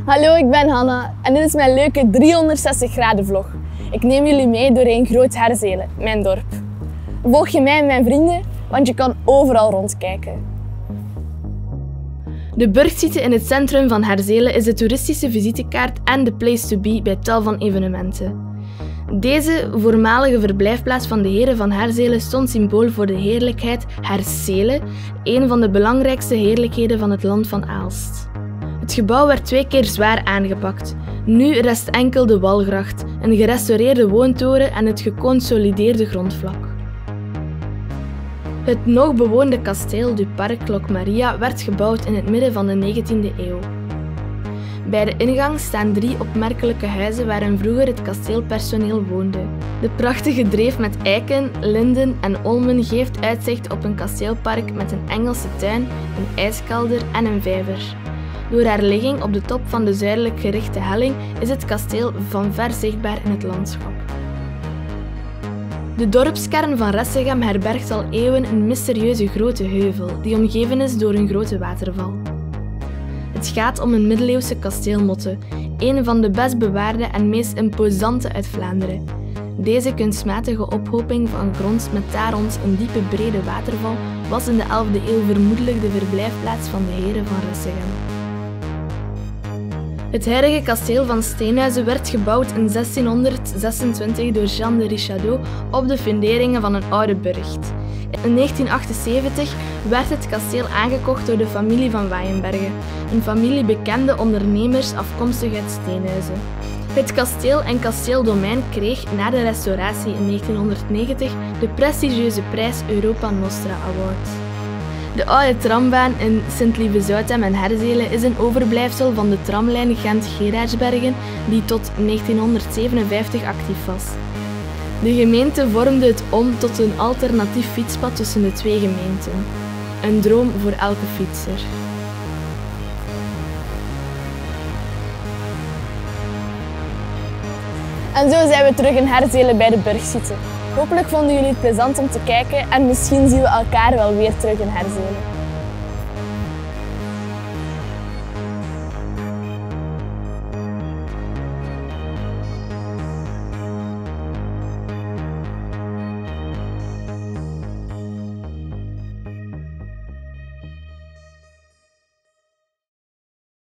Hallo, ik ben Hanna en dit is mijn leuke 360 graden vlog. Ik neem jullie mee doorheen Groot Herzelen, mijn dorp. Volg je mij en mijn vrienden, want je kan overal rondkijken. De Burgsite in het centrum van Herzelen is de toeristische visitekaart en de place to be bij tal van evenementen. Deze voormalige verblijfplaats van de heren van Herzelen stond symbool voor de heerlijkheid Herzelen, een van de belangrijkste heerlijkheden van het land van Aalst. Het gebouw werd 2 keer zwaar aangepakt. Nu rest enkel de walgracht, een gerestaureerde woontoren en het geconsolideerde grondvlak. Het nog bewoonde kasteel du Parc Loc Maria werd gebouwd in het midden van de 19e eeuw. Bij de ingang staan 3 opmerkelijke huizen waarin vroeger het kasteelpersoneel woonde. De prachtige dreef met eiken, linden en olmen geeft uitzicht op een kasteelpark met een Engelse tuin, een ijskelder en een vijver. Door haar ligging op de top van de zuidelijk gerichte helling is het kasteel van ver zichtbaar in het landschap. De dorpskern van Ressegem herbergt al eeuwen een mysterieuze grote heuvel die omgeven is door een grote waterval. Het gaat om een middeleeuwse kasteelmotte, een van de best bewaarde en meest imposante uit Vlaanderen. Deze kunstmatige ophoping van grond met daar rond een diepe brede waterval was in de 11e eeuw vermoedelijk de verblijfplaats van de heren van Ressegem. Het huidige kasteel van Steenhuizen werd gebouwd in 1626 door Jean de Richardot op de funderingen van een oude burcht. In 1978 werd het kasteel aangekocht door de familie van Wayenbergen, een familie bekende ondernemers afkomstig uit Steenhuizen. Het kasteel en kasteeldomein kreeg na de restauratie in 1990 de prestigieuze prijs Europa Nostra Award. De oude trambaan in Sint-Lieve-Zoutem en Herzelen is een overblijfsel van de tramlijn Gent-Geraardsbergen die tot 1957 actief was. De gemeente vormde het om tot een alternatief fietspad tussen de 2 gemeenten. Een droom voor elke fietser. En zo zijn we terug in Herzelen bij de Burgsite. Hopelijk vonden jullie het plezant om te kijken en misschien zien we elkaar wel weer terug in Herzelen.